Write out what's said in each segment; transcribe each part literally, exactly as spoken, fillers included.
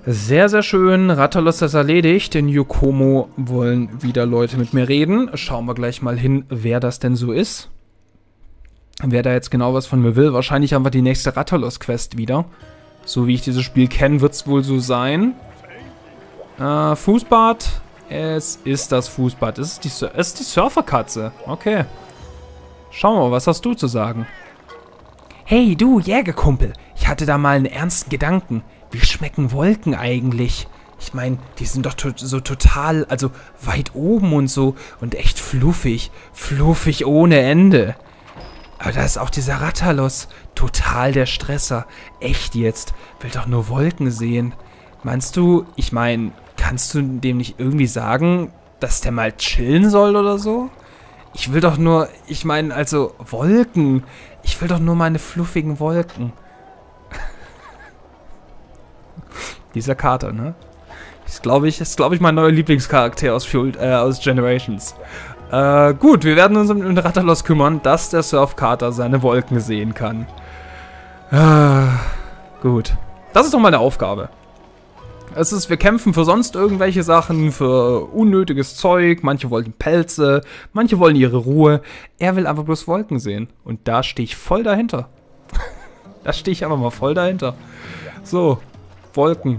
Sehr, sehr schön. Rathalos ist erledigt. In Yokomo wollen wieder Leute mit mir reden. Schauen wir gleich mal hin, wer das denn so ist. Wer da jetzt genau was von mir will. Wahrscheinlich haben wir die nächste Rathalos-Quest wieder. So wie ich dieses Spiel kenne, wird es wohl so sein. Äh, Fußbad. Es ist das Fußbad. Es ist die, Sur es ist die Surferkatze. Okay. Schauen wir mal, was hast du zu sagen? Hey, du Jägerkumpel. Ich hatte da mal einen ernsten Gedanken. Wie schmecken Wolken eigentlich? Ich meine, die sind doch to so total, also weit oben und so und echt fluffig. Fluffig ohne Ende. Aber da ist auch dieser Rathalos. Total der Stresser. Echt jetzt. Will doch nur Wolken sehen. Meinst du, ich meine, kannst du dem nicht irgendwie sagen, dass der mal chillen soll oder so? Ich will doch nur, ich meine, also Wolken. Ich will doch nur meine fluffigen Wolken. Dieser Kater, ne? Das glaube ich, ist, glaube ich, mein neuer Lieblingscharakter aus, Fuel, äh, aus Generations. Äh, gut, wir werden uns um den Rathalos kümmern, dass der Surfkater seine Wolken sehen kann. Äh, gut. Das ist doch mal eine Aufgabe. Es ist, wir kämpfen für sonst irgendwelche Sachen, für unnötiges Zeug. Manche wollen Pelze, manche wollen ihre Ruhe. Er will einfach bloß Wolken sehen. Und da stehe ich voll dahinter. Da stehe ich einfach mal voll dahinter. So. Wolken.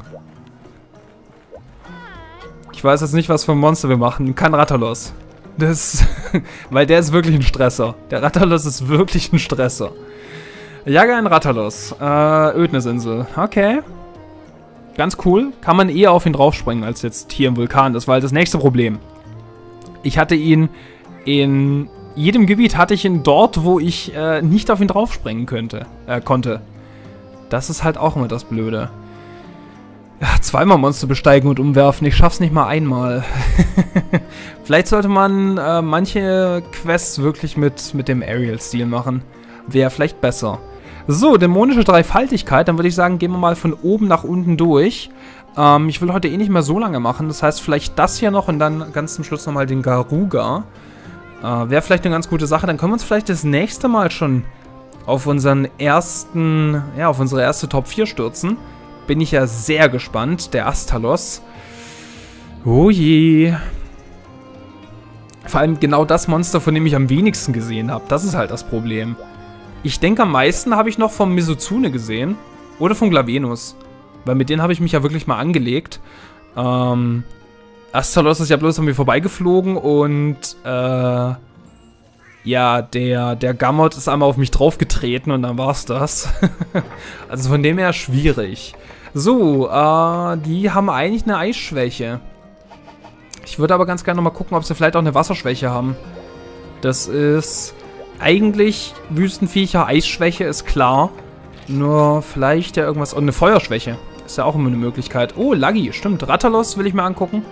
Ich weiß jetzt nicht, was für ein Monster wir machen. Kein Rathalos. Das, weil der ist wirklich ein Stresser. Der Rathalos ist wirklich ein Stresser. Jage ein Rathalos. Äh, Ödnisinsel. Okay. Ganz cool. Kann man eher auf ihn draufspringen, als jetzt hier im Vulkan. Das war halt das nächste Problem. Ich hatte ihn in jedem Gebiet, hatte ich ihn dort, wo ich äh, nicht auf ihn draufspringen könnte, äh, konnte. Das ist halt auch immer das Blöde. Ja, zweimal Monster besteigen und umwerfen. Ich schaff's nicht mal einmal. Vielleicht sollte man äh, manche Quests wirklich mit, mit dem Aerial-Stil machen. Wäre vielleicht besser. So, dämonische Dreifaltigkeit. Dann würde ich sagen, gehen wir mal von oben nach unten durch. Ähm, ich will heute eh nicht mehr so lange machen. Das heißt, vielleicht das hier noch und dann ganz zum Schluss nochmal den Garuga. Äh, Wäre vielleicht eine ganz gute Sache. Dann können wir uns vielleicht das nächste Mal schon auf unseren ersten, ja, auf unsere erste Top vier stürzen. Bin ich ja sehr gespannt. Der Astalos. Oh je. Vor allem genau das Monster, von dem ich am wenigsten gesehen habe. Das ist halt das Problem. Ich denke, am meisten habe ich noch vom Mizuzune gesehen. Oder vom Glavenus. Weil mit denen habe ich mich ja wirklich mal angelegt. Ähm, Astalos ist ja bloß an mir vorbeigeflogen. Und, äh... ja, der, der Gamot ist einmal auf mich draufgetreten und dann war's das. Also von dem her schwierig. So, äh, die haben eigentlich eine Eisschwäche. Ich würde aber ganz gerne noch mal gucken, ob sie vielleicht auch eine Wasserschwäche haben. Das ist eigentlich Wüstenviecher, Eisschwäche ist klar. Nur vielleicht ja irgendwas, oh, eine Feuerschwäche. Ist ja auch immer eine Möglichkeit. Oh, Laggi, stimmt. Rathalos will ich mir angucken.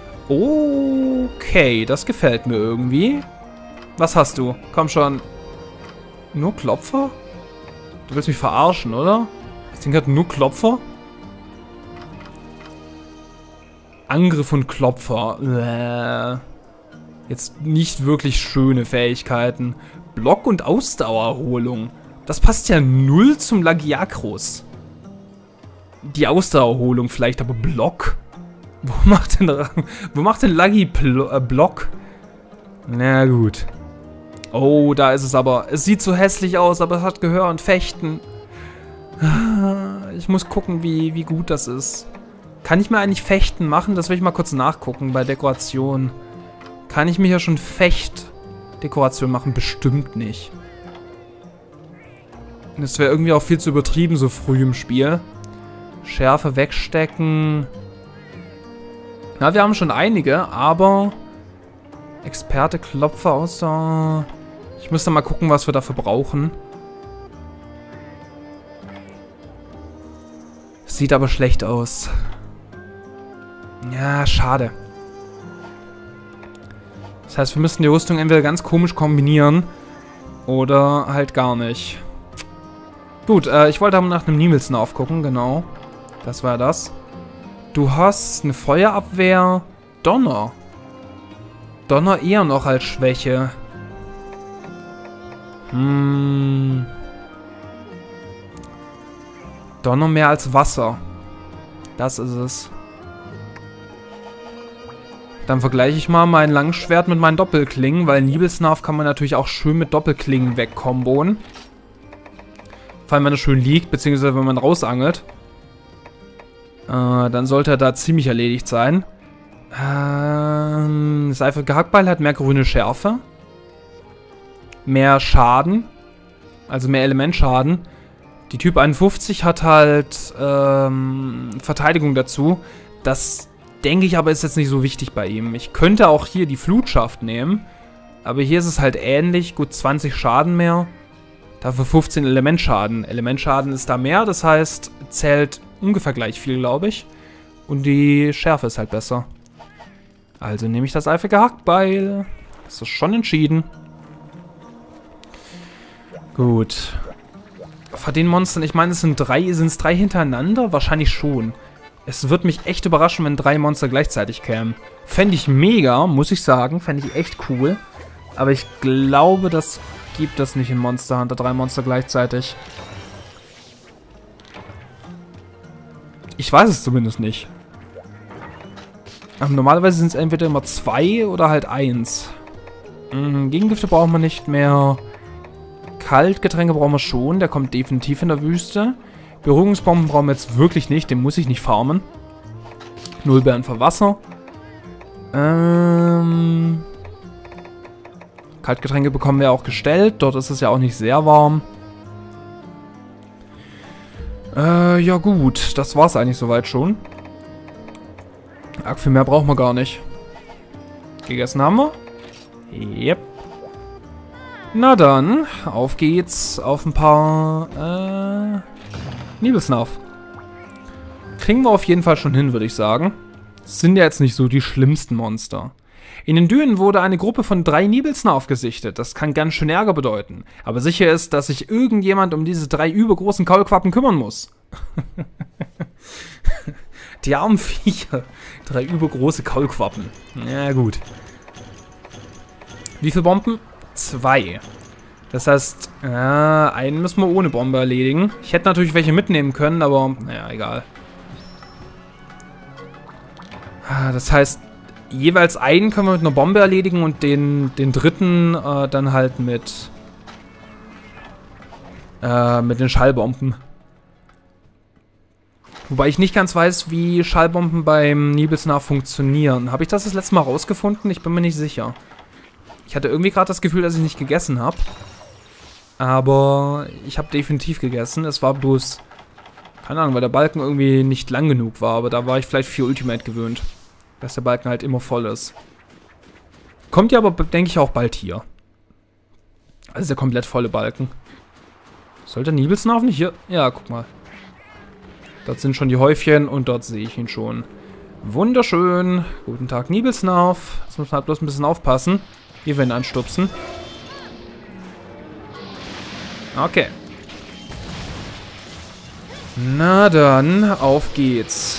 Okay, das gefällt mir irgendwie. Was hast du? Komm schon. Nur Klopfer? Du willst mich verarschen, oder? Das Ding hat nur Klopfer? Angriff und Klopfer. Äh. Jetzt nicht wirklich schöne Fähigkeiten. Block- und Ausdauererholung. Das passt ja null zum Lagiacrus. Die Ausdauererholung vielleicht, aber Block? Wo macht denn, wo macht denn Laggi Pl äh, Block? Na gut. Oh, da ist es aber. Es sieht so hässlich aus, aber es hat Gehör und Fechten. Ich muss gucken, wie, wie gut das ist. Kann ich mir eigentlich Fechten machen? Das will ich mal kurz nachgucken bei Dekoration. Kann ich mir hier schon Fecht-Dekoration machen? Bestimmt nicht. Das wäre irgendwie auch viel zu übertrieben, so früh im Spiel. Schärfe wegstecken. Na, wir haben schon einige, aber... Experte, Klopfer, außer... Ich müsste mal gucken, was wir dafür brauchen. Sieht aber schlecht aus. Ja, schade. Das heißt, wir müssten die Rüstung entweder ganz komisch kombinieren oder halt gar nicht. Gut, äh, ich wollte aber nach einem Niemelsner aufgucken, genau. Das war das. Du hast eine Feuerabwehr. Donner. Donner eher noch als Schwäche. Hm. Donner mehr als Wasser. Das ist es. Dann vergleiche ich mal mein Langschwert mit meinen Doppelklingen, weil Nibelsnarf kann man natürlich auch schön mit Doppelklingen wegkomboen. Vor allem, wenn er schön liegt, beziehungsweise wenn man rausangelt. Äh, dann sollte er da ziemlich erledigt sein. Ähm, das eifrige Hackbeil hat mehr grüne Schärfe. Mehr Schaden. Also mehr Elementschaden. Die Typ einundfünfzig hat halt ähm, Verteidigung dazu. Das denke ich aber ist jetzt nicht so wichtig bei ihm. Ich könnte auch hier die Flutschaft nehmen. Aber hier ist es halt ähnlich. Gut zwanzig Schaden mehr. Dafür fünfzehn Elementschaden. Elementschaden ist da mehr. Das heißt, zählt ungefähr gleich viel, glaube ich. Und die Schärfe ist halt besser. Also nehme ich das eifrige Hackbeil. Das ist schon entschieden. Gut. Von den Monstern, ich meine, es sind drei, sind es drei hintereinander? Wahrscheinlich schon. Es würde mich echt überraschen, wenn drei Monster gleichzeitig kämen. Fände ich mega, muss ich sagen. Fände ich echt cool. Aber ich glaube, das gibt es nicht in Monster Hunter. Drei Monster gleichzeitig. Ich weiß es zumindest nicht. Aber normalerweise sind es entweder immer zwei oder halt eins. Mhm, Gegengifte brauchen wir nicht mehr. Kaltgetränke brauchen wir schon. Der kommt definitiv in der Wüste. Beruhigungsbomben brauchen wir jetzt wirklich nicht. Den muss ich nicht farmen. Nullbeeren für Wasser. Ähm... Kaltgetränke bekommen wir auch gestellt. Dort ist es ja auch nicht sehr warm. Äh, ja gut. Das war's eigentlich soweit schon. Arg viel mehr brauchen wir gar nicht. Gegessen haben wir? Yep. Na dann, auf geht's auf ein paar, äh, Nibelsnarf. Kriegen wir auf jeden Fall schon hin, würde ich sagen. Das sind ja jetzt nicht so die schlimmsten Monster. In den Dünen wurde eine Gruppe von drei Nibelsnarf gesichtet. Das kann ganz schön Ärger bedeuten. Aber sicher ist, dass sich irgendjemand um diese drei übergroßen Kaulquappen kümmern muss. Die armen Viecher. Drei übergroße Kaulquappen. Ja, gut. Wie viele Bomben? Zwei. Das heißt, äh, einen müssen wir ohne Bombe erledigen. Ich hätte natürlich welche mitnehmen können, aber naja, egal. Das heißt, jeweils einen können wir mit einer Bombe erledigen und den, den dritten äh, dann halt mit, äh, mit den Schallbomben. Wobei ich nicht ganz weiß, wie Schallbomben beim Nibelsnarf funktionieren. Habe ich das das letzte Mal rausgefunden? Ich bin mir nicht sicher. Ich hatte irgendwie gerade das Gefühl, dass ich nicht gegessen habe. Aber ich habe definitiv gegessen. Es war bloß, keine Ahnung, weil der Balken irgendwie nicht lang genug war. Aber da war ich vielleicht für Ultimate gewöhnt. Dass der Balken halt immer voll ist. Kommt ja aber, denke ich, auch bald hier. Also der komplett volle Balken. Sollte Nibelsnarf nicht hier? Ja, guck mal. Dort sind schon die Häufchen und dort sehe ich ihn schon. Wunderschön. Guten Tag, Nibelsnarf. Jetzt muss man halt bloß ein bisschen aufpassen. Hier werden anstupsen. Okay. Na dann, auf geht's.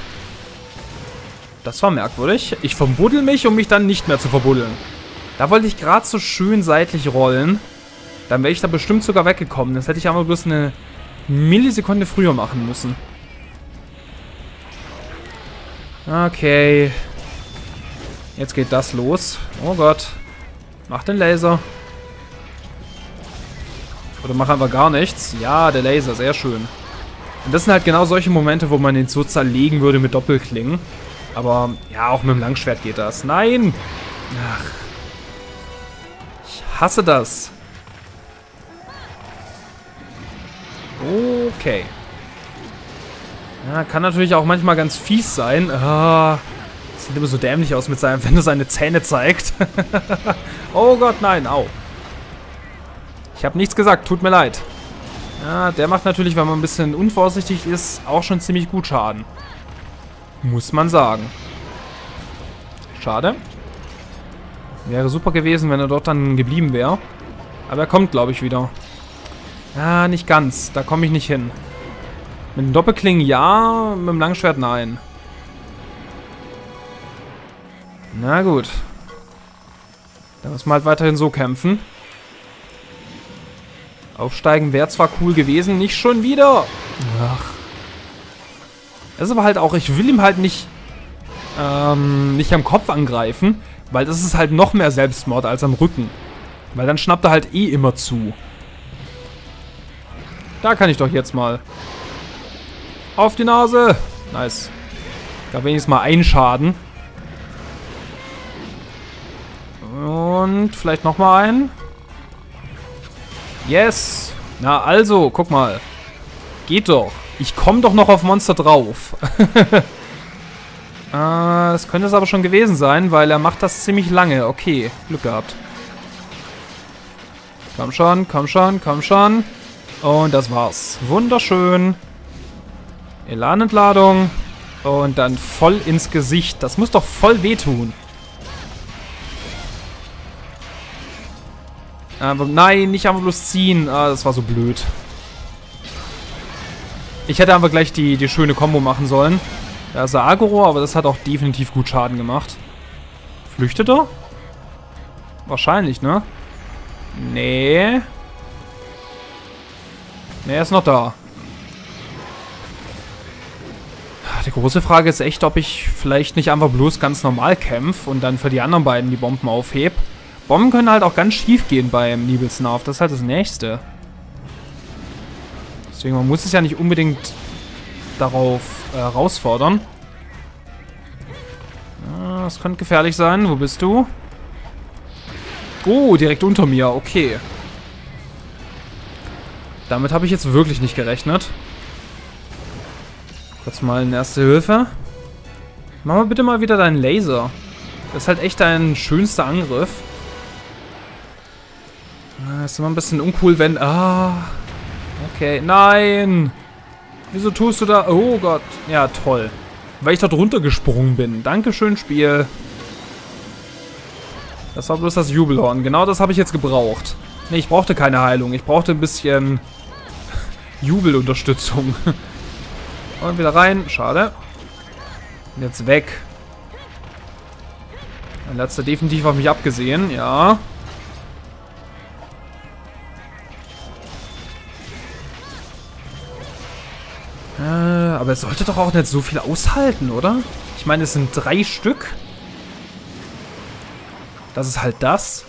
Das war merkwürdig. Ich verbuddel mich, um mich dann nicht mehr zu verbuddeln. Da wollte ich gerade so schön seitlich rollen. Dann wäre ich da bestimmt sogar weggekommen. Das hätte ich aber bloß eine Millisekunde früher machen müssen. Okay. Jetzt geht das los. Oh Gott. Mach den Laser. Oder mach einfach gar nichts. Ja, der Laser, sehr schön. Und das sind halt genau solche Momente, wo man den so zerlegen würde mit Doppelklingen. Aber ja, auch mit dem Langschwert geht das. Nein! Ach. Ich hasse das. Okay. Ja, kann natürlich auch manchmal ganz fies sein. Ah, sieht immer so dämlich aus, mit seinem, wenn er seine Zähne zeigt. Oh Gott, nein, au. Ich habe nichts gesagt, tut mir leid. Ja, der macht natürlich, wenn man ein bisschen unvorsichtig ist, auch schon ziemlich gut Schaden. Muss man sagen. Schade. Wäre super gewesen, wenn er dort dann geblieben wäre. Aber er kommt, glaube ich, wieder. Ja, nicht ganz. Da komme ich nicht hin. Mit dem Doppelklingen ja, mit dem Langschwert nein. Na gut. Dann müssen wir halt weiterhin so kämpfen. Aufsteigen wäre zwar cool gewesen, nicht schon wieder. Ach. Das ist aber halt auch, ich will ihm halt nicht, ähm, nicht am Kopf angreifen, weil das ist halt noch mehr Selbstmord als am Rücken. Weil dann schnappt er halt eh immer zu. Da kann ich doch jetzt mal. Auf die Nase. Nice. Da wenigstens mal einen Schaden. Und vielleicht nochmal einen. Yes. Na also, guck mal. Geht doch. Ich komme doch noch auf Monster drauf. äh, das könnte es aber schon gewesen sein, weil er macht das ziemlich lange. Okay, Glück gehabt. Komm schon, komm schon, komm schon. Und das war's. Wunderschön. Elanentladung. Und dann voll ins Gesicht. Das muss doch voll wehtun. Aber nein, nicht einfach bloß ziehen. Ah, das war so blöd. Ich hätte einfach gleich die, die schöne Kombo machen sollen. Da ist er Aggro, aber das hat auch definitiv gut Schaden gemacht. Flüchtet er? Wahrscheinlich, ne? Nee. Nee, er ist noch da. Die große Frage ist echt, ob ich vielleicht nicht einfach bloß ganz normal kämpfe und dann für die anderen beiden die Bomben aufhebe. Bomben können halt auch ganz schief gehen beim Nibelsnarf. Das ist halt das Nächste. Deswegen, man muss es ja nicht unbedingt darauf äh, herausfordern. Ah, das könnte gefährlich sein. Wo bist du? Oh, direkt unter mir. Okay. Damit habe ich jetzt wirklich nicht gerechnet. Kurz mal eine erste Hilfe. Mach mal bitte mal wieder deinen Laser. Das ist halt echt dein schönster Angriff. Das ist immer ein bisschen uncool, wenn... Ah... Okay, nein! Wieso tust du da... Oh Gott. Ja, toll. Weil ich dort runtergesprungen bin. Dankeschön, Spiel. Das war bloß das Jubelhorn. Genau das habe ich jetzt gebraucht. Ne, ich brauchte keine Heilung. Ich brauchte ein bisschen Jubelunterstützung. Und wieder rein. Schade. Und jetzt weg. Dann hat er definitiv auf mich abgesehen. Ja. Äh, aber es sollte doch auch nicht so viel aushalten, oder? Ich meine, es sind drei Stück. Das ist halt das.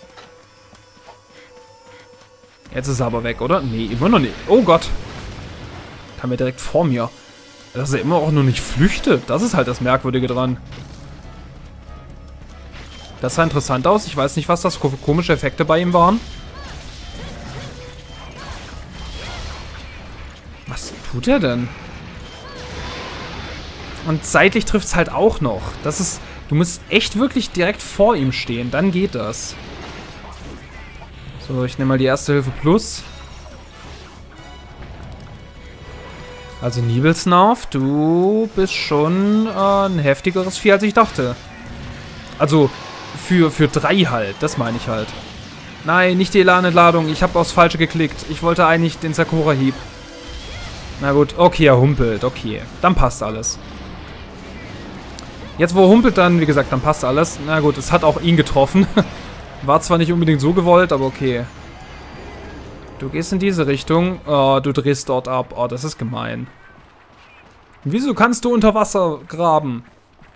Jetzt ist er aber weg, oder? Nee, immer noch nicht. Oh Gott. Kam mir direkt vor mir. Dass er immer auch nur nicht flüchtet. Das ist halt das Merkwürdige dran. Das sah interessant aus. Ich weiß nicht, was das für komische Effekte bei ihm waren. Was tut er denn? Und seitlich trifft es halt auch noch. Das ist... Du musst echt wirklich direkt vor ihm stehen. Dann geht das. So, ich nehme mal die Erste Hilfe Plus. Also Nibelsnarf, du bist schon äh, ein heftigeres Vieh, als ich dachte. Also für, für drei halt. Das meine ich halt. Nein, nicht die Elanentladung. Ich habe aufs Falsche geklickt. Ich wollte eigentlich den Sakura-Hieb. Na gut, okay, er humpelt. Okay, dann passt alles. Jetzt, wo er humpelt, dann, wie gesagt, dann passt alles. Na gut, es hat auch ihn getroffen. War zwar nicht unbedingt so gewollt, aber okay. Du gehst in diese Richtung. Oh, du drehst dort ab. Oh, das ist gemein. Wieso kannst du unter Wasser graben?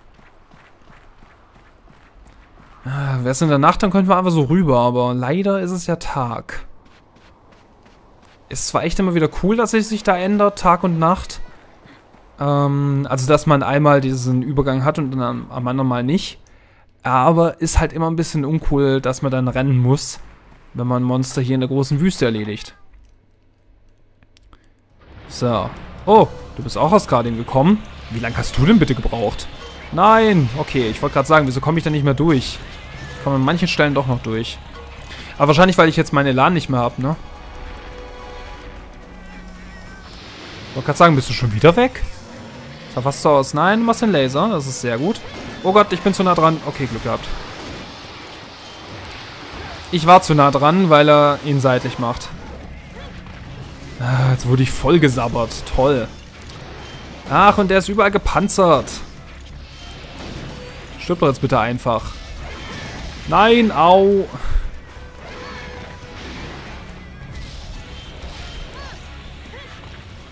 Ah, wäre es in der Nacht, dann könnten wir einfach so rüber. Aber leider ist es ja Tag. Ist zwar echt immer wieder cool, dass es sich da ändert, Tag und Nacht. Ähm, also, dass man einmal diesen Übergang hat und dann am, am anderen Mal nicht. Aber ist halt immer ein bisschen uncool, dass man dann rennen muss, wenn man Monster hier in der großen Wüste erledigt. So. Oh, du bist auch aus Guardian gekommen. Wie lange hast du denn bitte gebraucht? Nein. Okay, ich wollte gerade sagen, wieso komme ich da nicht mehr durch? Ich komme an manchen Stellen doch noch durch. Aber wahrscheinlich, weil ich jetzt meinen Elan nicht mehr habe, ne? Ich wollte gerade sagen, bist du schon wieder weg? Sah fast so aus. Nein, du machst den Laser. Das ist sehr gut. Oh Gott, ich bin zu nah dran. Okay, Glück gehabt. Ich war zu nah dran, weil er ihn seitlich macht. Ah, jetzt wurde ich voll gesabbert. Toll. Ach, und der ist überall gepanzert. Stirb doch jetzt bitte einfach. Nein, au.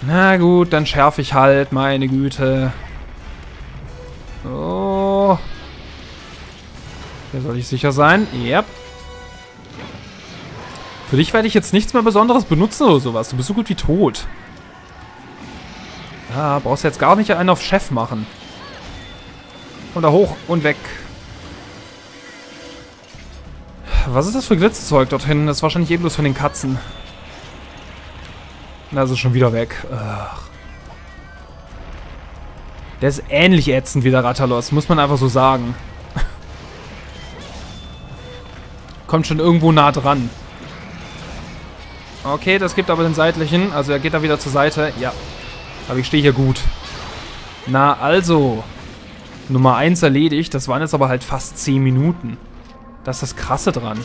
Na gut, dann schärfe ich halt, meine Güte. Oh. Hier soll ich sicher sein. Yep. Für dich werde ich jetzt nichts mehr Besonderes benutzen oder sowas. Du bist so gut wie tot. Ja, brauchst jetzt gar nicht einen auf Chef machen. Und da hoch und weg. Was ist das für Glitzerzeug dort hinten? Das ist wahrscheinlich eben bloß von den Katzen. Na, ist es schon wieder weg. Ugh. Der ist ähnlich ätzend wie der Rathalos, muss man einfach so sagen. Kommt schon irgendwo nah dran. Okay, das gibt aber den seitlichen. Also er geht da wieder zur Seite. Ja. Aber ich stehe hier gut. Na also. Nummer eins erledigt. Das waren jetzt aber halt fast zehn Minuten. Das ist das Krasse dran.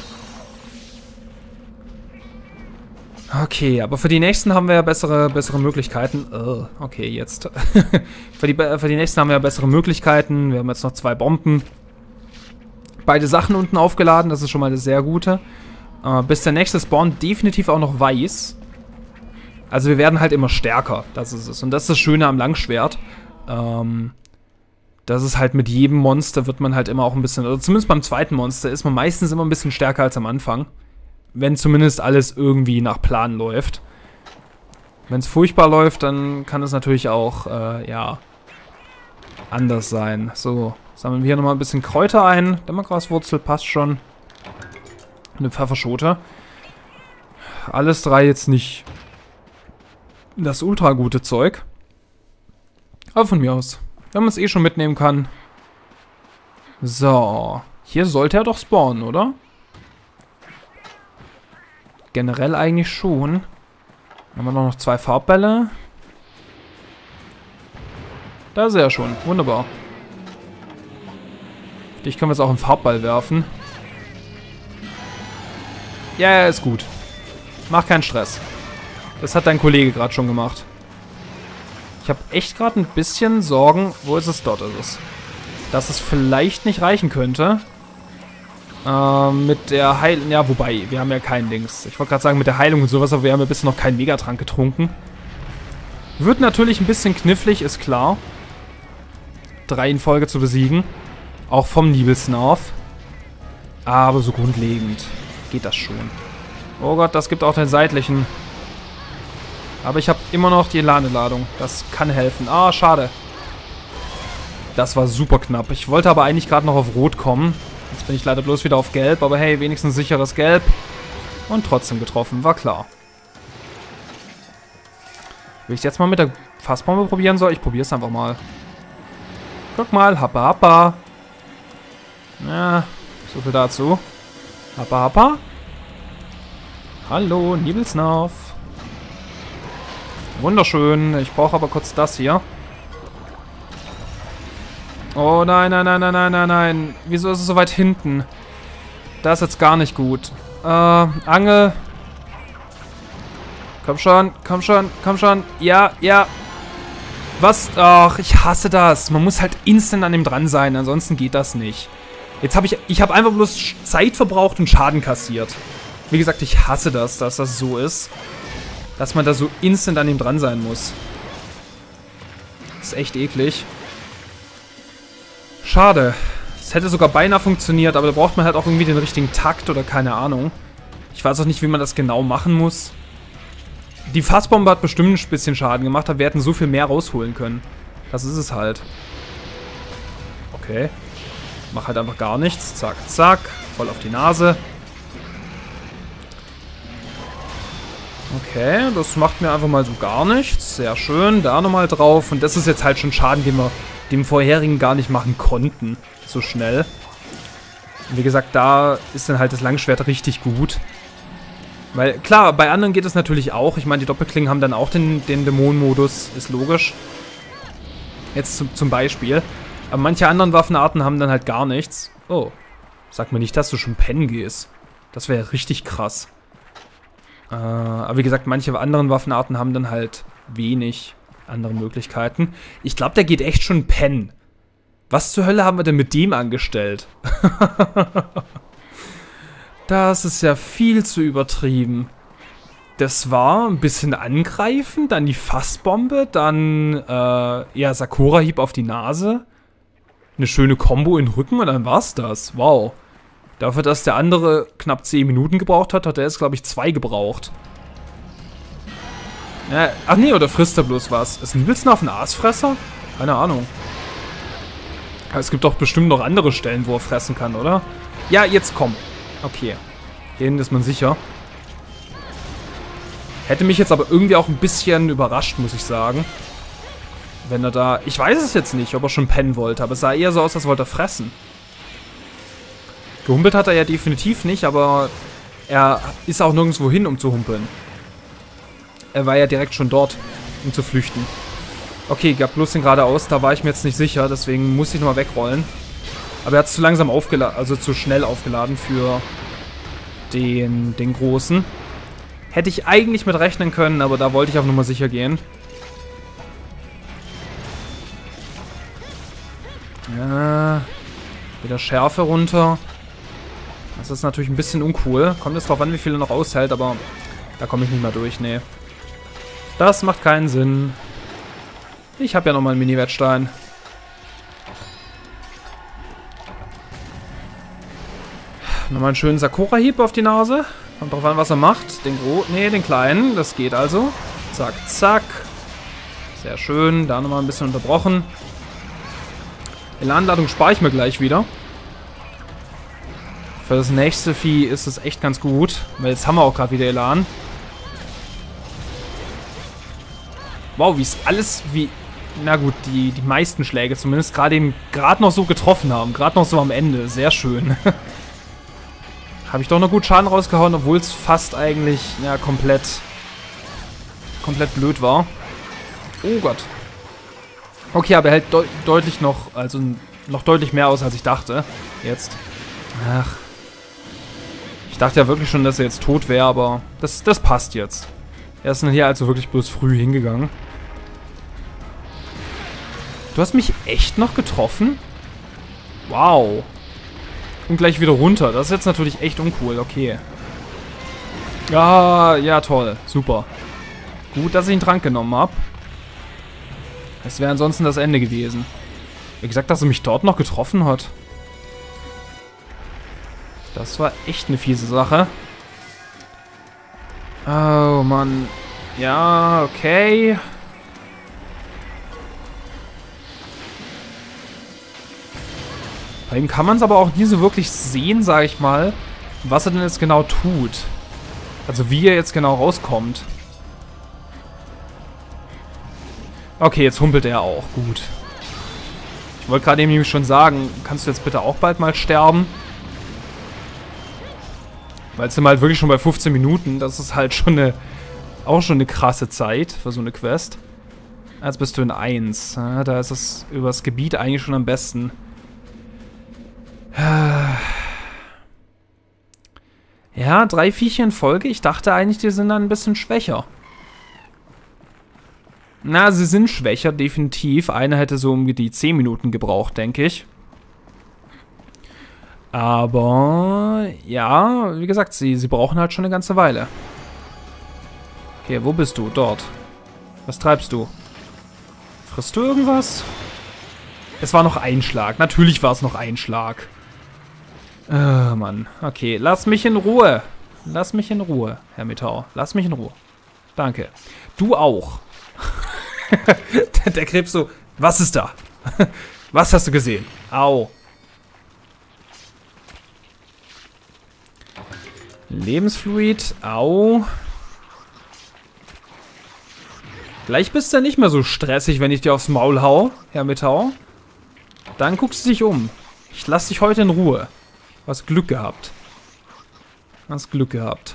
Okay, aber für die nächsten haben wir ja bessere, bessere Möglichkeiten. Oh, okay, jetzt. für, die, für die nächsten haben wir ja bessere Möglichkeiten. Wir haben jetzt noch zwei Bomben. Beide Sachen unten aufgeladen. Das ist schon mal das sehr Gute. Uh, bis der nächste Spawn definitiv auch noch weiß. Also wir werden halt immer stärker. Das ist es. Und das ist das Schöne am Langschwert. Ähm, das ist halt mit jedem Monster wird man halt immer auch ein bisschen, oder zumindest beim zweiten Monster ist man meistens immer ein bisschen stärker als am Anfang. Wenn zumindest alles irgendwie nach Plan läuft. Wenn es furchtbar läuft, dann kann es natürlich auch, äh, ja, anders sein. So, sammeln wir hier nochmal ein bisschen Kräuter ein. Dämmergraswurzel passt schon. Eine Pfefferschote. Alles drei jetzt nicht das ultra gute Zeug. Aber von mir aus. Wenn man es eh schon mitnehmen kann. So. Hier sollte er doch spawnen, oder? Generell eigentlich schon. Haben wir noch zwei Farbbälle. Da ist er schon. Wunderbar. Dich können wir jetzt auch einen Farbball werfen. Ja, ja, ist gut. Mach keinen Stress. Das hat dein Kollege gerade schon gemacht. Ich habe echt gerade ein bisschen Sorgen. Wo ist es? Dort ist es. Dass es vielleicht nicht reichen könnte. Ähm, mit der Heilung. Ja, wobei, wir haben ja kein Dings. Ich wollte gerade sagen, mit der Heilung und sowas, aber wir haben ja bisher noch keinen Megatrank getrunken. Wird natürlich ein bisschen knifflig, ist klar. Drei in Folge zu besiegen. Auch vom Nibelsnarf. Aber so grundlegend geht das schon. Oh Gott, das gibt auch den seitlichen. Aber ich habe immer noch die Elaneladung. Das kann helfen. Ah, schade. Das war super knapp. Ich wollte aber eigentlich gerade noch auf Rot kommen. Jetzt bin ich leider bloß wieder auf Gelb. Aber hey, wenigstens sicheres Gelb. Und trotzdem getroffen. War klar. Will ich jetzt mal mit der Fassbombe probieren soll? Ich probiere es einfach mal. Guck mal. Happa, happa. Ja, so viel dazu. Happa, happa. Hallo, Nibelsnarf. Wunderschön. Ich brauche aber kurz das hier. Oh nein, nein, nein, nein, nein, nein, nein. Wieso ist es so weit hinten? Das ist jetzt gar nicht gut. Äh, Angel. Komm schon, komm schon, komm schon. Ja, ja. Was? Ach, ich hasse das. Man muss halt instant an dem dran sein, ansonsten geht das nicht. Jetzt habe ich, ich habe einfach bloß Zeit verbraucht und Schaden kassiert. Wie gesagt, ich hasse das, dass das so ist. Dass man da so instant an ihm dran sein muss. Das ist echt eklig. Schade. Es hätte sogar beinahe funktioniert, aber da braucht man halt auch irgendwie den richtigen Takt oder keine Ahnung. Ich weiß auch nicht, wie man das genau machen muss. Die Fassbombe hat bestimmt ein bisschen Schaden gemacht, aber wir hätten so viel mehr rausholen können. Das ist es halt. Okay. Mach halt einfach gar nichts. Zack, zack. Voll auf die Nase. Okay, das macht mir einfach mal so gar nichts. Sehr schön. Da nochmal drauf. Und das ist jetzt halt schon Schaden, den wir dem vorherigen gar nicht machen konnten. So schnell. Und wie gesagt, da ist dann halt das Langschwert richtig gut. Weil, klar, bei anderen geht es natürlich auch. Ich meine, die Doppelklingen haben dann auch den, den Dämonenmodus. Ist logisch. Jetzt zum, zum Beispiel. Aber manche anderen Waffenarten haben dann halt gar nichts. Oh. Sag mir nicht, dass du schon pennen gehst. Das wäre richtig krass. Äh, aber wie gesagt, manche anderen Waffenarten haben dann halt wenig andere Möglichkeiten. Ich glaube, der geht echt schon pennen. Was zur Hölle haben wir denn mit dem angestellt? Das ist ja viel zu übertrieben. das war ein bisschen angreifen, dann die Fassbombe, dann äh, ja, Sakura-Hieb auf die Nase. Eine schöne Combo in den Rücken und dann war's das. Wow. Dafür, dass der andere knapp zehn Minuten gebraucht hat, hat er jetzt, glaube ich, zwei gebraucht. Ja, ach nee, oder frisst er bloß was? Ist Nibelsnarf ein Aasfresser? Keine Ahnung. Aber es gibt doch bestimmt noch andere Stellen, wo er fressen kann, oder? Ja, jetzt komm. Okay. Denen ist man sicher. Hätte mich jetzt aber irgendwie auch ein bisschen überrascht, muss ich sagen. Wenn er da... Ich weiß es jetzt nicht, ob er schon pennen wollte, aber es sah eher so aus, als wollte er fressen. Gehumpelt hat er ja definitiv nicht, aber er ist auch nirgendwo hin, um zu humpeln. Er war ja direkt schon dort, um zu flüchten. Okay, gab bloß den geradeaus, da war ich mir jetzt nicht sicher, deswegen muss ich nochmal wegrollen. Aber er hat es zu langsam aufgeladen, also zu schnell aufgeladen für den, den Großen. Hätte ich eigentlich mit rechnen können, aber da wollte ich auf Nummer sicher gehen. Ja, wieder Schärfe runter. Das ist natürlich ein bisschen uncool. Kommt jetzt drauf an, wie viel er noch aushält, aber da komme ich nicht mehr durch, nee. Das macht keinen Sinn. Ich habe ja nochmal einen Mini-Wettstein. Nochmal einen schönen Sakura-Hieb auf die Nase. Kommt drauf an, was er macht. Den Gro... Nee, den kleinen. Das geht also. Zack, zack. Sehr schön. Da nochmal ein bisschen unterbrochen. Elanladung spare ich mir gleich wieder. Für das nächste Vieh ist es echt ganz gut. Weil jetzt haben wir auch gerade wieder Elan. Wow, wie es alles wie... Na gut, die, die meisten Schläge zumindest gerade eben gerade noch so getroffen haben. Gerade noch so am Ende. Sehr schön. Habe ich doch noch gut Schaden rausgehauen, obwohl es fast eigentlich ja, komplett, komplett blöd war. Oh Gott. Okay, aber er hält de deutlich noch, also noch deutlich mehr aus, als ich dachte. Jetzt. Ach. Ich dachte ja wirklich schon, dass er jetzt tot wäre, aber das, das passt jetzt. Er ist hier also wirklich bloß früh hingegangen. Du hast mich echt noch getroffen? Wow. Und gleich wieder runter. Das ist jetzt natürlich echt uncool. Okay. Ja, ja, toll. Super. Gut, dass ich einen Trank genommen habe. Das wäre ansonsten das Ende gewesen. Wie gesagt, dass er mich dort noch getroffen hat. Das war echt eine fiese Sache. Oh, Mann. Ja, okay. Bei ihm kann man es aber auch nie so wirklich sehen, sage ich mal, was er denn jetzt genau tut. Also wie er jetzt genau rauskommt. Okay, jetzt humpelt er auch. Gut. Ich wollte gerade eben nämlich schon sagen, kannst du jetzt bitte auch bald mal sterben? Weil es sind halt wirklich schon bei fünfzehn Minuten. Das ist halt schon eine, auch schon eine krasse Zeit für so eine Quest. Jetzt bist du in eins. Ja, da ist es übers Gebiet eigentlich schon am besten. Ja, drei Viecher in Folge. Ich dachte eigentlich, die sind dann ein bisschen schwächer. Na, sie sind schwächer, definitiv. Einer hätte so um die zehn Minuten gebraucht, denke ich. Aber, ja, wie gesagt, sie, sie brauchen halt schon eine ganze Weile. Okay, wo bist du? Dort. Was treibst du? Frisst du irgendwas? Es war noch ein Schlag. Natürlich war es noch ein Schlag. Oh, Mann. Okay, lass mich in Ruhe. Lass mich in Ruhe, Herr Metau. Lass mich in Ruhe. Danke. Du auch. der, der Krebs so, was ist da? Was hast du gesehen? Au. Lebensfluid. Au. Gleich bist du nicht mehr so stressig, wenn ich dir aufs Maul hau, Herr Metau. Dann guckst du dich um. Ich lass dich heute in Ruhe. Du hast Glück gehabt. Du hast Glück gehabt.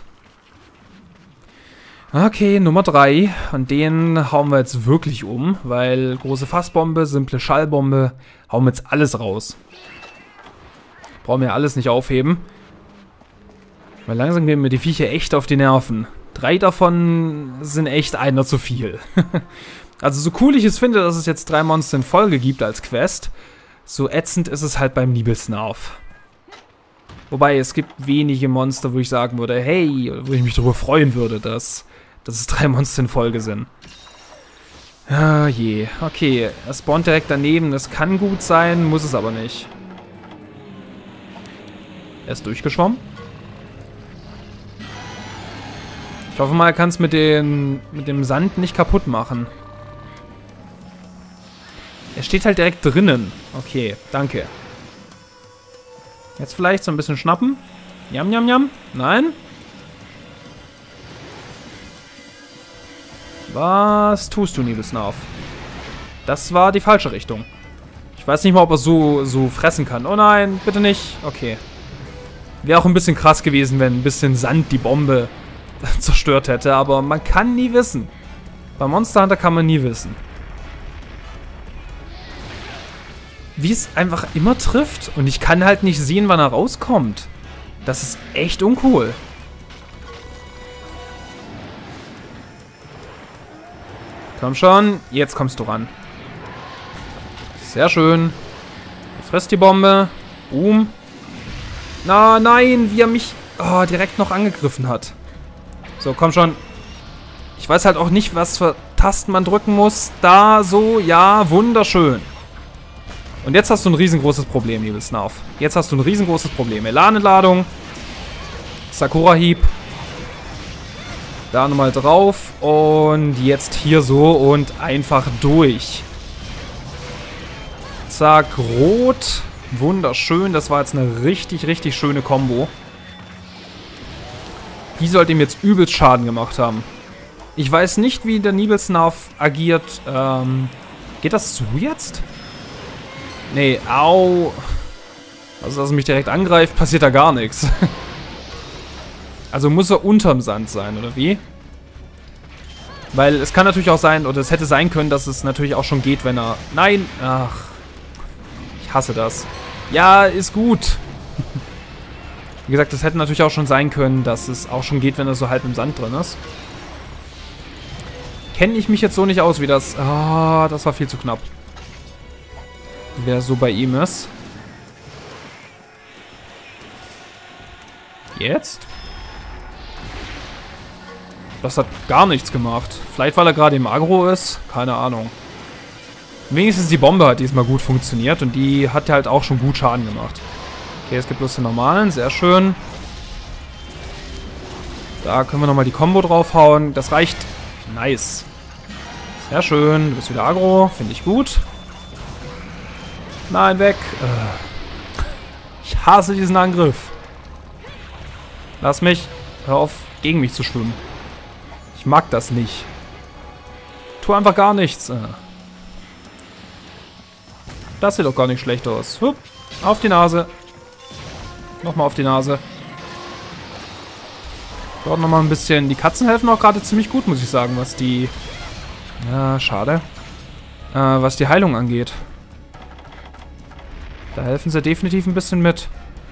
Okay, Nummer drei. Und den hauen wir jetzt wirklich um, weil große Fassbombe, simple Schallbombe, hauen wir jetzt alles raus. Brauchen wir alles nicht aufheben. Weil langsam gehen mir die Viecher echt auf die Nerven. Drei davon sind echt einer zu viel. Also so cool ich es finde, dass es jetzt drei Monster in Folge gibt als Quest, so ätzend ist es halt beim Nibelsnarf. Wobei, es gibt wenige Monster, wo ich sagen würde, hey, wo ich mich darüber freuen würde, dass, dass es drei Monster in Folge sind. Ah je, okay, er spawnt direkt daneben, das kann gut sein, muss es aber nicht. Er ist durchgeschwommen. Ich hoffe mal, er kann es mit, mit dem Sand nicht kaputt machen. Er steht halt direkt drinnen. Okay, danke. Jetzt vielleicht so ein bisschen schnappen. Jam, jam, jam. Nein. Was tust du, Nebelsnauf? Das war die falsche Richtung. Ich weiß nicht mal, ob er so, so fressen kann. Oh nein, bitte nicht. Okay. Wäre auch ein bisschen krass gewesen, wenn ein bisschen Sand die Bombe zerstört hätte. Aber man kann nie wissen. Bei Monster Hunter kann man nie wissen. Wie es einfach immer trifft. Und ich kann halt nicht sehen, wann er rauskommt. Das ist echt uncool. Komm schon, jetzt kommst du ran. Sehr schön. Er frisst die Bombe. Boom. Na, nein, wie er mich oh, direkt noch angegriffen hat. So, komm schon. Ich weiß halt auch nicht, was für Tasten man drücken muss. Da, so, ja, wunderschön. Und jetzt hast du ein riesengroßes Problem, Nebelsnauf. Jetzt hast du ein riesengroßes Problem. Elan-Ladung. Sakura-Hieb. Da nochmal drauf. Und jetzt hier so und einfach durch. Zack, rot. Wunderschön. Das war jetzt eine richtig, richtig schöne Kombo. Die sollte ihm jetzt übelst Schaden gemacht haben. Ich weiß nicht, wie der Nebelsnauf agiert. Ähm, geht das so jetzt? Nee, au. Also, dass er mich direkt angreift, passiert da gar nichts. Also muss er unterm Sand sein, oder wie? Weil es kann natürlich auch sein, oder es hätte sein können, dass es natürlich auch schon geht, wenn er... Nein! Ach. Ich hasse das. Ja, ist gut. Wie gesagt, es hätte natürlich auch schon sein können, dass es auch schon geht, wenn er so halb im Sand drin ist. Kenne ich mich jetzt so nicht aus, wie das... Ah, das war viel zu knapp. Wer so bei ihm ist. Jetzt? Das hat gar nichts gemacht. Vielleicht, weil er gerade im Agro ist. Keine Ahnung. Wenigstens die Bombe hat diesmal gut funktioniert. Und die hat halt auch schon gut Schaden gemacht. Okay, es gibt bloß den normalen. Sehr schön. Da können wir nochmal die Combo draufhauen. Das reicht. Nice. Sehr schön. Du bist wieder Agro. Finde ich gut. Nein, weg. Ich hasse diesen Angriff. Lass mich. Hör auf, gegen mich zu schwimmen. Ich mag das nicht. Tu einfach gar nichts. Das sieht doch gar nicht schlecht aus. Hup. Auf die Nase. Nochmal auf die Nase. Dort nochmal ein bisschen. Die Katzen helfen auch gerade ziemlich gut, muss ich sagen, was die... Ja, schade. Äh, was die Heilung angeht. Da helfen sie definitiv ein bisschen mit.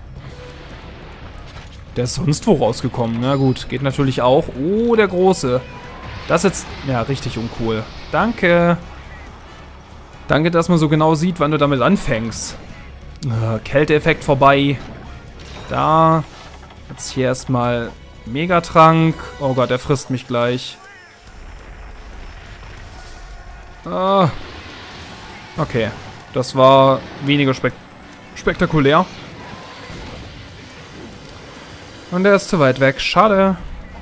Der ist sonst wo rausgekommen. Na gut, geht natürlich auch. Oh, der Große. Das ist jetzt, ja, richtig uncool. Danke. Danke, dass man so genau sieht, wann du damit anfängst. Äh, Kälteeffekt vorbei. Da. Jetzt hier erstmal Megatrank. Oh Gott, er frisst mich gleich. Ah. Okay. Das war weniger spek spektakulär. Und er ist zu weit weg. Schade.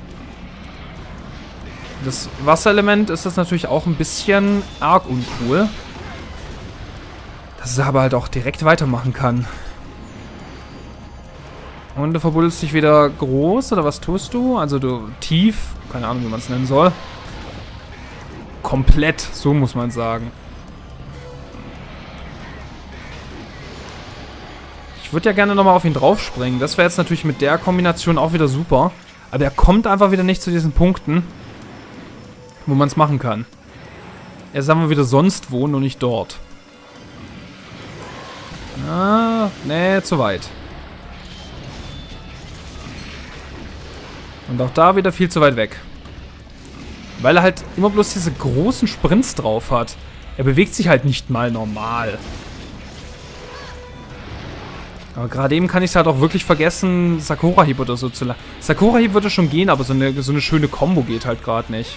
Das Wasserelement ist das natürlich auch ein bisschen arg uncool. Dass es aber halt auch direkt weitermachen kann. Und du verbuddelst dich wieder groß, oder was tust du? Also du tief, keine Ahnung, wie man es nennen soll. Komplett, so muss man sagen. Ich würde ja gerne nochmal auf ihn draufspringen. Das wäre jetzt natürlich mit der Kombination auch wieder super. Aber er kommt einfach wieder nicht zu diesen Punkten, wo man es machen kann. Er ist einfach wieder sonst wo, nur nicht dort. Ah, nee, zu weit. Und auch da wieder viel zu weit weg. Weil er halt immer bloß diese großen Sprints drauf hat. Er bewegt sich halt nicht mal normal. Aber gerade eben kann ich es halt auch wirklich vergessen, Sakura-Hieb oder so zu lassen. Sakura-Hieb würde schon gehen, aber so eine, so eine schöne Combo geht halt gerade nicht.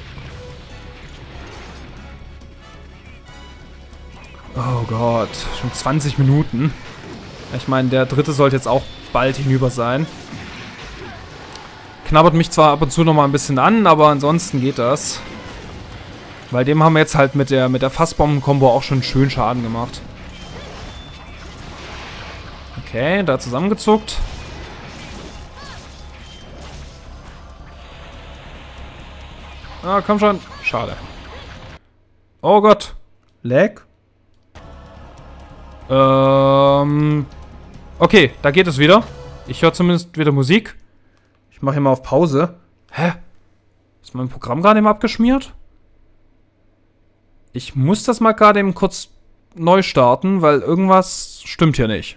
Oh Gott, schon zwanzig Minuten. Ich meine, der dritte sollte jetzt auch bald hinüber sein. Knabbert mich zwar ab und zu nochmal ein bisschen an, aber ansonsten geht das. Weil dem haben wir jetzt halt mit der, mit der Fassbomben-Kombo auch schon schön Schaden gemacht. Okay, da zusammengezuckt. Ah, komm schon. Schade. Oh Gott. Lag? Ähm. Okay, da geht es wieder. Ich höre zumindest wieder Musik. Ich mache hier mal auf Pause. Hä? Ist mein Programm gerade eben abgeschmiert? Ich muss das mal gerade eben kurz neu starten, weil irgendwas stimmt hier nicht.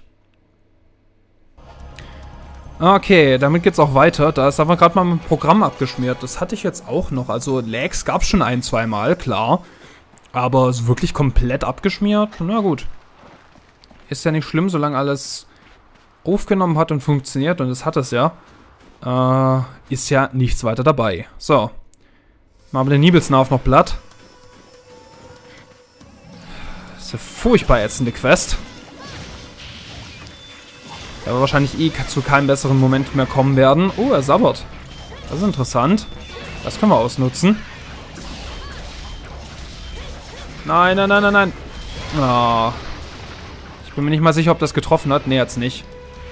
Okay, damit geht's auch weiter. Da ist aber gerade mal mein Programm abgeschmiert. Das hatte ich jetzt auch noch. Also Lags gab es schon ein, zwei Mal, klar. Aber so wirklich komplett abgeschmiert? Na gut. Ist ja nicht schlimm, solange alles aufgenommen hat und funktioniert. Und das hat es ja. Äh, ist ja nichts weiter dabei. So. Machen wir den Nibelsnarf noch platt. Das ist eine furchtbar ätzende Quest. Da wir wahrscheinlich eh zu keinem besseren Moment mehr kommen werden. Oh, er sabbert. Das ist interessant. Das können wir ausnutzen. Nein, nein, nein, nein, nein. Oh. Ich bin mir nicht mal sicher, ob das getroffen hat. Nee, hat's nicht.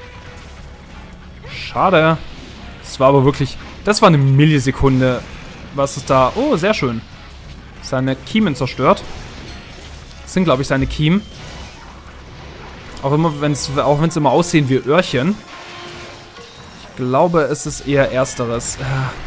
Schade. Das war aber wirklich... Das war eine Millisekunde. Was ist da? Oh, sehr schön. Seine Kiemen zerstört. Das sind, glaube ich, seine Kiemen. Auch immer, wenn es auch wenn es immer aussehen wie Öhrchen. Ich glaube, es ist eher Ersteres.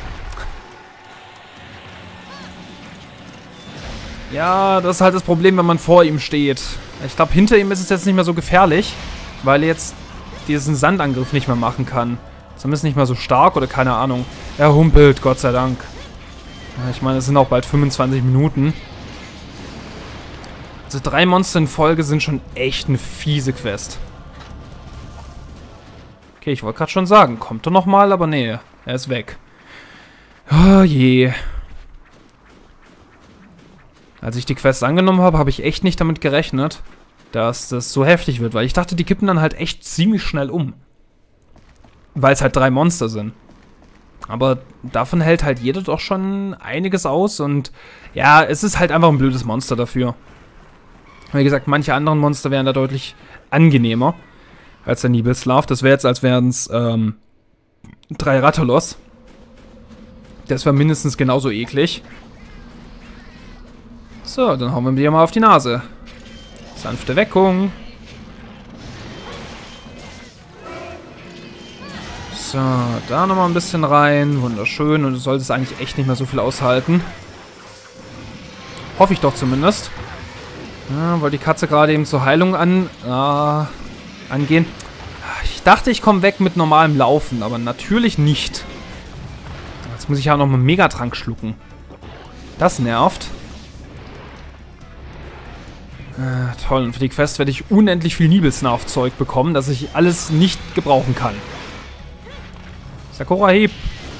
Ja, das ist halt das Problem, wenn man vor ihm steht. Ich glaube, hinter ihm ist es jetzt nicht mehr so gefährlich, weil er jetzt diesen Sandangriff nicht mehr machen kann. Zumindest nicht mehr so stark oder keine Ahnung. Er humpelt, Gott sei Dank. Ich meine, es sind auch bald fünfundzwanzig Minuten. Also drei Monster in Folge sind schon echt eine fiese Quest. Okay, ich wollte gerade schon sagen, kommt er nochmal, aber nee, er ist weg. Oh je. Als ich die Quest angenommen habe, habe ich echt nicht damit gerechnet, dass das so heftig wird, weil ich dachte, die kippen dann halt echt ziemlich schnell um. Weil es halt drei Monster sind. Aber davon hält halt jeder doch schon einiges aus und ja, es ist halt einfach ein blödes Monster dafür. Wie gesagt, manche anderen Monster wären da deutlich angenehmer als der Nibelslav. Das wäre jetzt, als wären es ähm, drei Rathalos. Das wäre mindestens genauso eklig. So, dann hauen wir dir mal auf die Nase. Sanfte Weckung. So, da nochmal ein bisschen rein. Wunderschön. Und du solltest eigentlich echt nicht mehr so viel aushalten. Hoffe ich doch zumindest. Ja, weil die Katze gerade eben zur Heilung an, äh, angehen. Ich dachte, ich komme weg mit normalem Laufen, aber natürlich nicht. Jetzt muss ich ja noch mal einen Megatrank schlucken. Das nervt. Äh, toll, und für die Quest werde ich unendlich viel Nibelsnarf-Zeug bekommen, das ich alles nicht gebrauchen kann. Sakura-Hieb.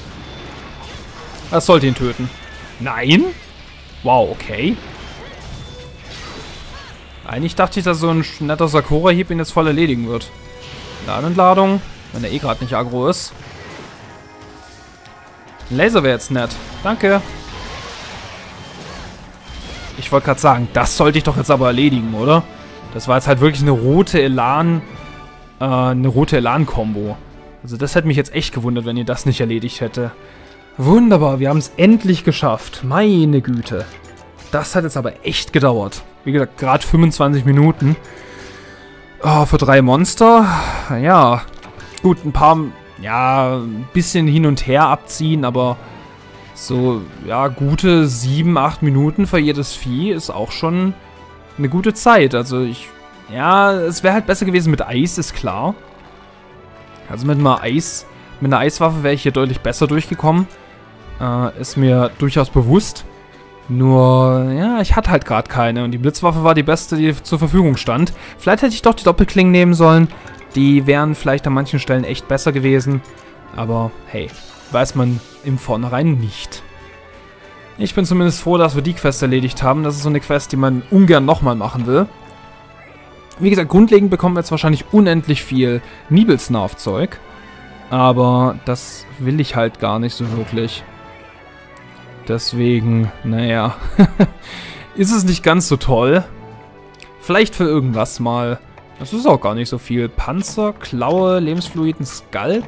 Das sollte ihn töten. Nein? Wow, okay. Eigentlich dachte ich, dass so ein netter Sakura-Hieb ihn jetzt voll erledigen wird. Ladenentladung, wenn er eh gerade nicht aggro ist. Ein Laser wäre jetzt nett. Danke. Ich wollte gerade sagen, das sollte ich doch jetzt aber erledigen, oder? Das war jetzt halt wirklich eine rote Elan, äh, eine rote Elan-Kombo. Also das hätte mich jetzt echt gewundert, wenn ihr das nicht erledigt hätte. Wunderbar, wir haben es endlich geschafft. Meine Güte. Das hat jetzt aber echt gedauert. Wie gesagt, gerade fünfundzwanzig Minuten. Oh, für drei Monster. Ja, gut, ein paar, ja, ein bisschen hin und her abziehen, aber so, ja, gute sieben, acht Minuten für jedes Vieh ist auch schon eine gute Zeit. Also ich, ja, es wäre halt besser gewesen mit Eis, ist klar. Also mit einer Eis, mit einer Eiswaffe wäre ich hier deutlich besser durchgekommen. Äh, ist mir durchaus bewusst. Nur, ja, ich hatte halt gerade keine. Und die Blitzwaffe war die beste, die zur Verfügung stand. Vielleicht hätte ich doch die Doppelklingen nehmen sollen. Die wären vielleicht an manchen Stellen echt besser gewesen. Aber hey, weiß man im Vornherein nicht. Ich bin zumindest froh, dass wir die Quest erledigt haben. Das ist so eine Quest, die man ungern nochmal machen will. Wie gesagt, grundlegend bekommen wir jetzt wahrscheinlich unendlich viel Nibelsnarf-Zeug. Aber das will ich halt gar nicht so wirklich. Deswegen, naja, ist es nicht ganz so toll. Vielleicht für irgendwas mal. Das ist auch gar nicht so viel. Panzer, Klaue, Lebensfluid, ein Skalp.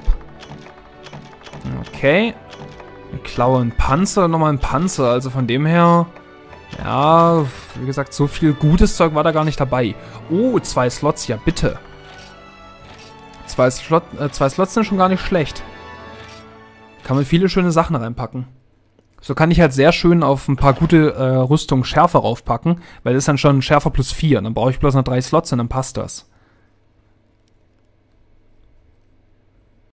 Okay. Eine Klaue, ein Panzer, nochmal ein Panzer. Also von dem her, ja, wie gesagt, so viel gutes Zeug war da gar nicht dabei. Oh, zwei Slots, ja bitte. Zwei, Slot, äh, zwei Slots sind schon gar nicht schlecht. Kann man viele schöne Sachen reinpacken. So kann ich halt sehr schön auf ein paar gute äh, Rüstungen Schärfe raufpacken, weil das ist dann schon Schärfe plus vier. Dann brauche ich bloß noch drei Slots und dann passt das.